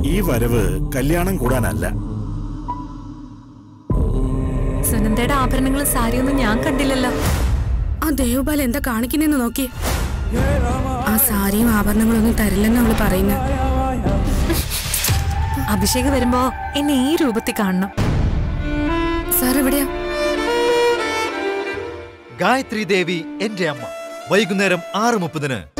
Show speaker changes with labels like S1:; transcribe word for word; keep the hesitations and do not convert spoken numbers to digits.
S1: ഈ വരവ് കല്യാണം കൂടാനല്ല.
S2: സുനന്ദയുടെ ആഭരണങ്ങളും സാരിയൊന്നും ഞാൻ കണ്ടില്ലല്ലോ.
S3: ആ ദേവബാല എന്താ കാണിക്കുന്നെന്ന് നോക്കി. ആ സാരിയും ആഭരണങ്ങളൊന്നും തരില്ലെന്ന് അവള് പറയുന്ന.
S2: അഭിഷേക് വരുമ്പോ എന്നെ ഈ രൂപത്തിൽ കാണണം.
S3: സാർ എവിടെയാ?
S4: ഗായത്രി ദേവി എന്റെ അമ്മ വൈകുന്നേരം ആറ് മുപ്പതിന്